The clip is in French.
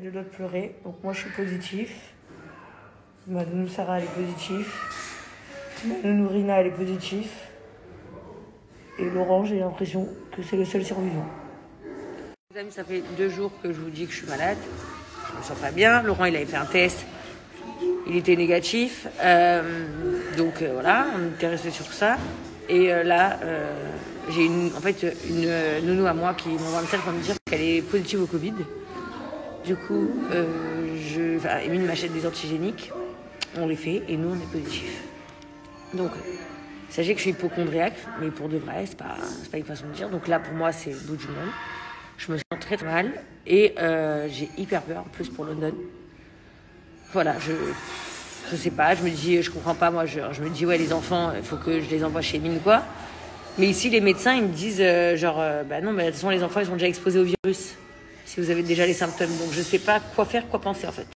deux doigts de pleurer. Donc moi je suis positif. Ma nounou Sarah elle est positive. Ma nounou Rina elle est positive. Et Laurent, j'ai l'impression que c'est le seul survivant. Les amis, ça fait 2 jours que je vous dis que je suis malade. Je me sens pas bien. Laurent il avait fait un test. Il était négatif. Donc voilà, on était resté sur ça. Et là, j'ai une nounou à moi qui m'envoie un message pour me dire qu'elle est positive au Covid. Du coup, Émile m'achète des antigéniques. On les fait et nous, on est positifs. Donc, sachez que je suis hypocondriaque, mais pour de vrai, c'est pas une façon de dire. Donc là, pour moi, c'est le bout du monde. Je me sens très, très mal et j'ai hyper peur, en plus pour London. Voilà, je sais pas, je me dis, je comprends pas, moi, je me dis, ouais, les enfants, il faut que je les envoie chez Mine, quoi. Mais ici, les médecins, ils me disent, bah non, mais de toute façon, les enfants, ils sont déjà exposés au virus, si vous avez déjà les symptômes. Donc, je sais pas quoi faire, quoi penser, en fait.